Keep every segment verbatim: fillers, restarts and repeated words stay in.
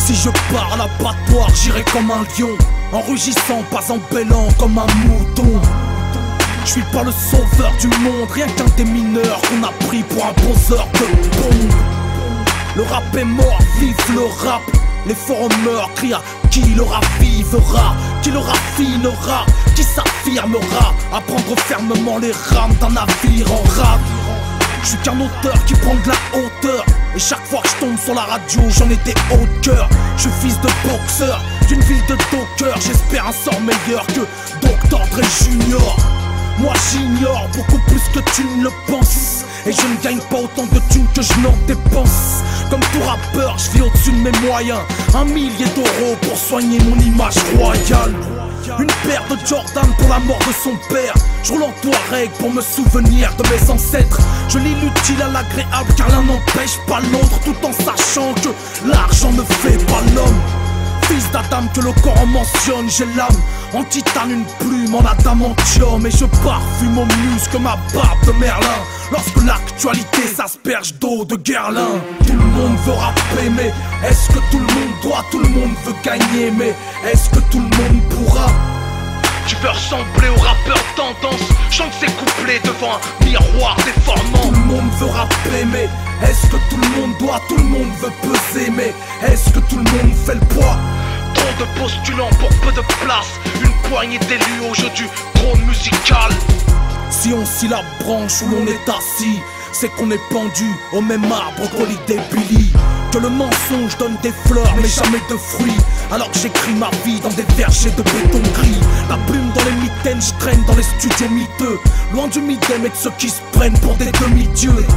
Si je pars à l'abattoir, j'irai comme un lion, en rugissant, pas en bêlant comme un mouton. Je suis pas le sauveur du monde, rien qu'un des mineurs qu'on a pris pour un poseur de bombe. Le rap est mort, vive le rap. Les forumers crient à qui le ravivera, qui le raffinera, qui s'affirmera à prendre fermement les rames d'un navire en rade. Je suis qu'un auteur qui prend de la hauteur, et chaque fois que je tombe sur la radio, j'en ai des hauts de cœur. Je suis fils de boxeur, d'une ville de dockers. J'espère un sort meilleur que docteur Dre Junior. Moi j'ignore beaucoup plus que tu ne le penses, et je ne gagne pas autant de thunes que je n'en dépense. Comme tout rappeur, je vis au-dessus de mes moyens. Un millier d'euros pour soigner mon image royale. Une paire de Jordan pour la mort de son père. Je roule en Touareg pour me souvenir de mes ancêtres. Je lis l'utile à l'agréable car l'un n'empêche pas l'autre, tout en sachant que l'argent ne fait pas l'homme. Fils d'Adam que le Coran mentionne, j'ai l'âme en titane, une plume en adamantium, et je parfume mon muscle ma barbe de Merlin. Lorsque l'actualité s'asperge d'eau de Guerlain. Tout le monde veut rapper, mais est-ce que tout le monde doit? Tout le monde veut gagner, mais est-ce que tout le monde pourra? Tu veux ressembler au rappeur tendance, chante ses couplets devant un miroir déformant. Tout le monde veut rapper, mais est-ce que tout le monde doit? Tout le monde veut peser, mais est-ce que tout le monde fait le poids? Trop de postulants pour peu de place, une poignée d'élus au jeu du trône musical. Si on scie la branche où l'on est assis, c'est qu'on est pendu au même arbre qu'Holiday Billy. Que le mensonge donne des fleurs mais jamais de fruits, alors que j'écris ma vie dans des vergers de béton gris. La plume dans les mitaines, je traîne dans les studios miteux, loin du midem et de ceux qui se prennent pour des demi-dieux.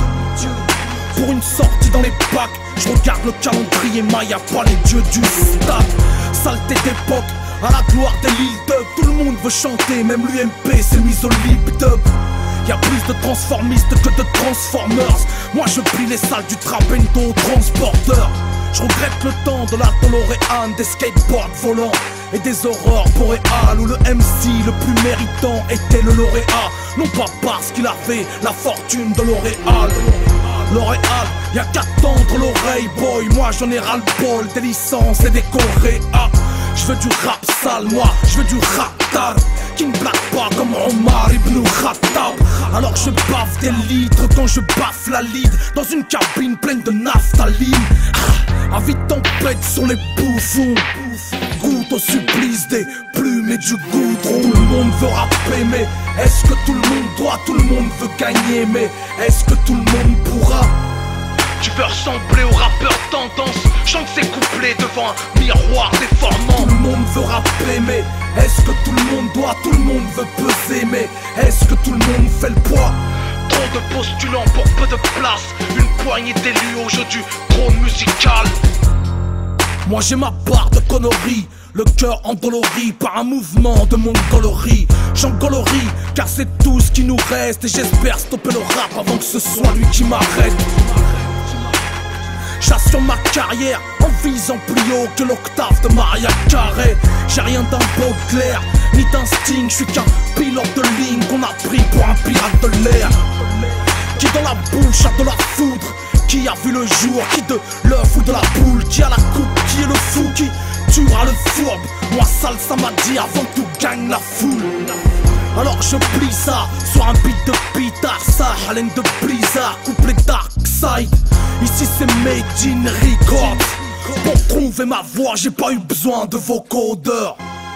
Pour une sortie dans les packs, je regarde le calendrier Maya, pas les dieux du stade. Saleté d'époque, à la gloire des Lil Dub, tout le monde veut chanter, même l'U M P s'est mis au lip dub. Y'a plus de transformistes que de transformers. Moi je plie les salles du Trabendo transporteur. Je regrette le temps de la DeLorean, des skateboards volants et des aurores boréales, où le M C le plus méritant était le lauréat. Non pas parce qu'il avait la fortune de L'Oréal. L'Oréal, y'a qu'à tendre l'oreille boy, moi j'en ai ras-le-bol des licences et des coréas. Je veux du rap sale, moi je veux du rap tard, qui ne blague pas comme Omar Ibn Khattab. Alors je baffe des litres quand je baffe la lead, dans une cabine pleine de naphtaline. Ah, avis de tempête sur les bouffons, goûte au supplice des plumes et du goudron. Tout le monde veut rapper, mais est-ce que tout le monde doit? Tout le monde veut gagner, mais est-ce que tout le monde pourra? Tu veux ressembler au rappeur tendance, chante ses couplets devant un miroir déformant. Tout le monde veut rapper, mais est-ce que tout le monde doit? Tout le monde veut peser, mais est-ce que tout le monde fait le poids? Trop de postulants pour peu de place, une poignée d'élus au jeu du trône musical. Moi j'ai ma part de conneries, le cœur endolori par un mouvement de mongolerie. J'engolorie car c'est tout ce qui nous reste, et j'espère stopper le rap avant que ce soit lui qui m'arrête. J'assure ma carrière en visant plus haut que l'octave de Maria Carey. J'ai rien d'un Baudelaire, ni d'instinct, je suis qu'un pilote de ligne qu'on a pris pour un pirate de l'air. Qui dans la bouche a de la foudre, qui a vu le jour, qui de l'œuf ou de la poule, qui a la coupe, qui est le fou, qui tuera le fourbe. Moi salsa m'a dit avant que tout gagne la foule. Alors je plie ça sur un beat de Pitar, ça haleine de blizzard, couplet dark side. Ici c'est made in record. Pour trouver ma voix j'ai pas eu besoin de vos codeurs.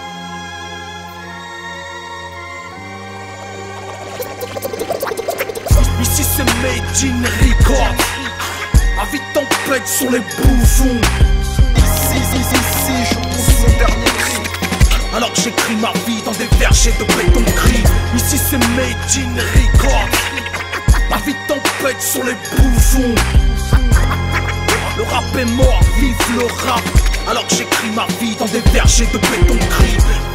Ici c'est made in record. Avis de tempête sur les bouffons. Ici, ici, ici, je pousse mon dernier cri. Alors que j'écris ma vie dans des vergers de béton gris. Ici c'est made in record. Avis de tempête sur les bouffons. Le rap est mort, vive le rap. Alors que j'écris ma vie dans des vergers de béton gris.